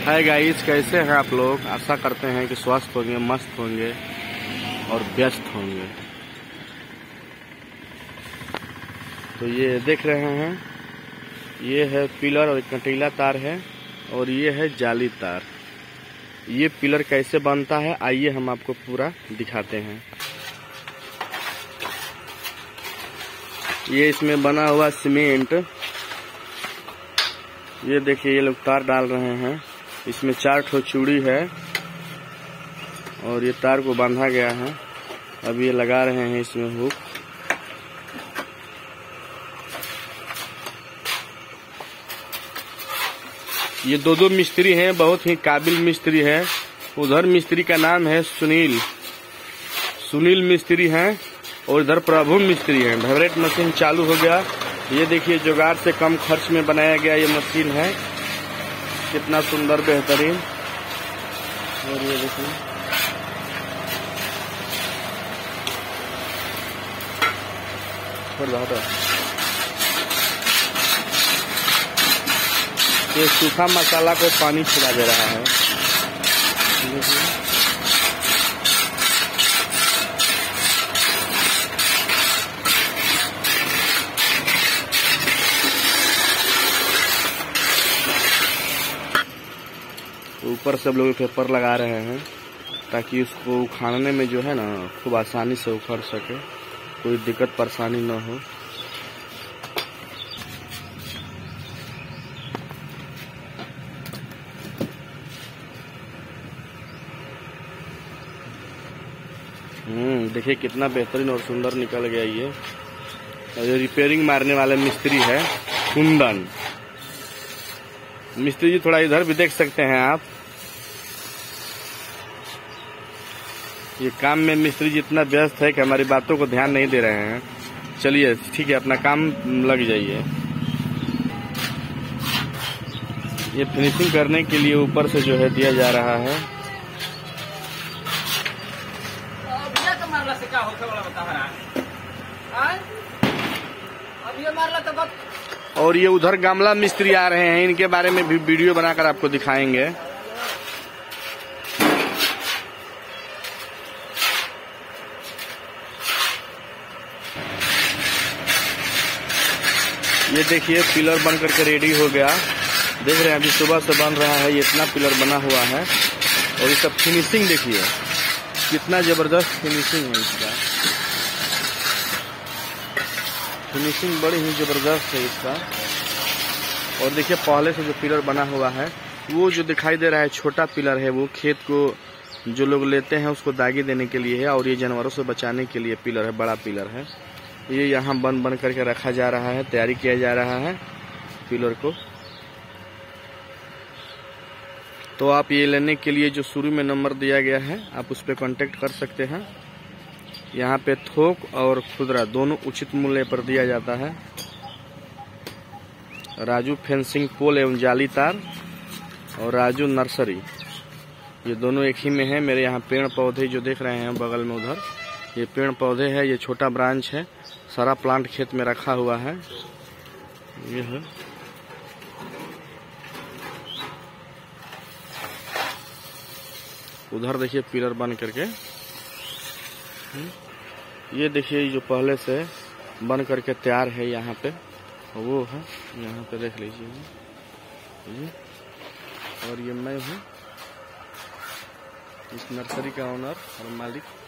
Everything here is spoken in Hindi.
हाय गाइस, कैसे हैं आप लोग। आशा करते हैं कि स्वस्थ होंगे, मस्त होंगे और व्यस्त होंगे। तो ये देख रहे हैं, ये है पिलर और कंटीला तार है और ये है जाली तार। ये पिलर कैसे बनता है आइए हम आपको पूरा दिखाते हैं। ये इसमें बना हुआ सीमेंट, ये देखिए ये लोग तार डाल रहे हैं। इसमें 4 ठो चूड़ी है और ये तार को बांधा गया है। अब ये लगा रहे हैं इसमें हुक। ये दो मिस्त्री हैं, बहुत ही काबिल मिस्त्री है। उधर मिस्त्री का नाम है सुनील मिस्त्री हैं और इधर प्रभु मिस्त्री हैं। फेवरेट मशीन चालू हो गया। ये देखिए जुगाड़ से कम खर्च में बनाया गया ये मशीन है, कितना सुंदर बेहतरीन। और ये देखिए ये सूखा मसाला को पानी छिड़ा दे रहा है। ऊपर सब लोग पेपर लगा रहे हैं ताकि उसको उखाड़ने में जो है ना खूब आसानी से उखड़ सके, कोई दिक्कत परेशानी न हो। देखिए कितना बेहतरीन और सुंदर निकल गया ये रिपेयरिंग मारने वाले मिस्त्री है कुंदन मिस्त्री जी। थोड़ा इधर भी देख सकते हैं आप। ये काम में मिस्त्री जी इतना व्यस्त है कि हमारी बातों को ध्यान नहीं दे रहे हैं। चलिए ठीक है, अपना काम लग जाइए। ये फिनिशिंग करने के लिए ऊपर से जो है दिया जा रहा है। और ये उधर गमला मिस्त्री आ रहे हैं, इनके बारे में भी वीडियो बनाकर आपको दिखाएंगे। ये देखिए पिलर बन करके रेडी हो गया। देख रहे हैं अभी सुबह से बन रहा है, ये इतना पिलर बना हुआ है। और इसका फिनिशिंग देखिए कितना जबरदस्त फिनिशिंग है। इसका फिनिशिंग बड़ी ही जबरदस्त है इसका। और देखिए पहले से जो पिलर बना हुआ है, वो जो दिखाई दे रहा है छोटा पिलर है, वो खेत को जो लोग लेते हैं उसको दागी देने के लिए है। और ये जानवरों से बचाने के लिए पिलर है, बड़ा पिलर है। ये यहाँ बन करके रखा जा रहा है, तैयारी किया जा रहा है पिलर को। तो आप ये लेने के लिए जो शुरू में नंबर दिया गया है, आप उस पर कांटेक्ट कर सकते हैं। यहाँ पे थोक और खुदरा दोनों उचित मूल्य पर दिया जाता है। राजू फेंसिंग पोल एवं जाली तार और राजू नर्सरी, ये दोनों एक ही में है। मेरे यहाँ पेड़ पौधे जो देख रहे हैं बगल में, उधर ये पेड़ पौधे है। ये छोटा ब्रांच है, सारा प्लांट खेत में रखा हुआ है। ये है उधर देखिए पिलर बन करके। ये देखिए जो पहले से बन करके तैयार है यहाँ पे, वो है यहाँ पे देख लीजिए। और ये मैं हूँ इस नर्सरी का ओनर और मालिक।